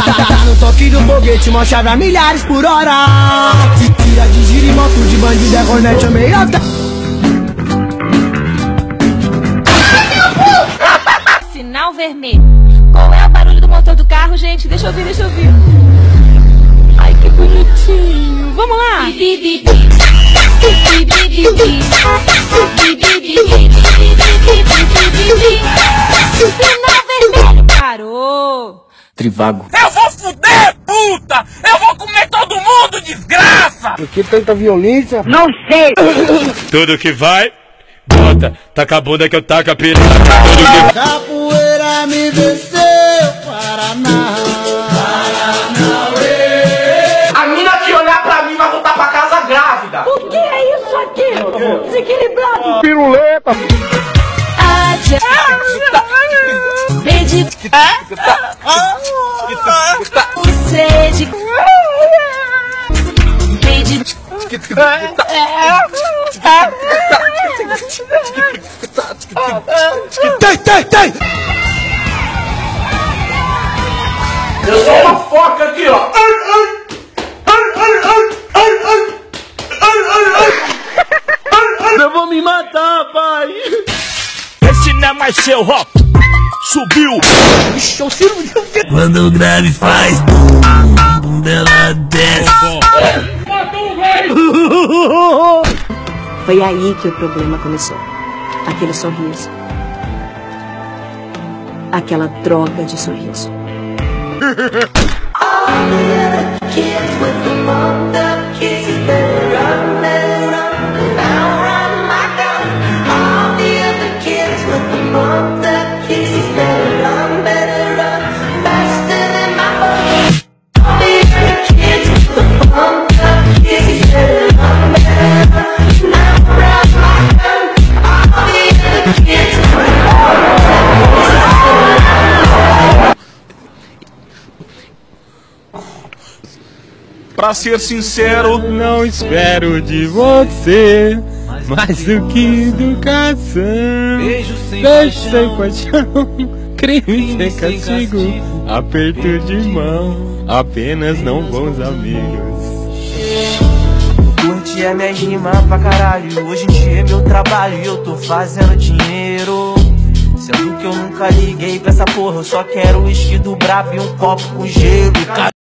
Tá no toque do foguete, marcha a milhares por hora. Tira de giro e moto de bandido, é Hornet ou meia. Sinal vermelho. Qual é o barulho do motor do carro, gente? Deixa eu ouvir, deixa eu ouvir. Ai, que bonitinho. Vamos lá. Sinal vermelho. Parou. Trivago. Eu vou fuder, puta! Eu vou comer todo mundo, desgraça! Por que tanta violência? Não sei. Tudo que vai, bota, taca a bunda que eu taco a piroca. Capoeira me venceu, Paraná. A mina que olhar pra mim vai voltar pra casa grávida! O que é isso aqui? Desequilibrado. Piruleta. Sede. Tem. Eu sou uma foca aqui, ó! Eu vou me matar, pai. Esse não é mais seu rock. Subiu. Quando o grave faz bum, dela desce. Foi aí que o problema começou. Aquele sorriso. Aquela droga de sorriso. Pra ser sincero, não espero de você mais do que educação. Beijo sem paixão, crime sem castigo, aperto de mão, apenas não bons amigos. Curti a minha rima pra caralho, hoje em dia é meu trabalho e eu tô fazendo dinheiro. Sendo que eu nunca liguei pra essa porra, eu só quero o uísque do brabo e um copo com gelo.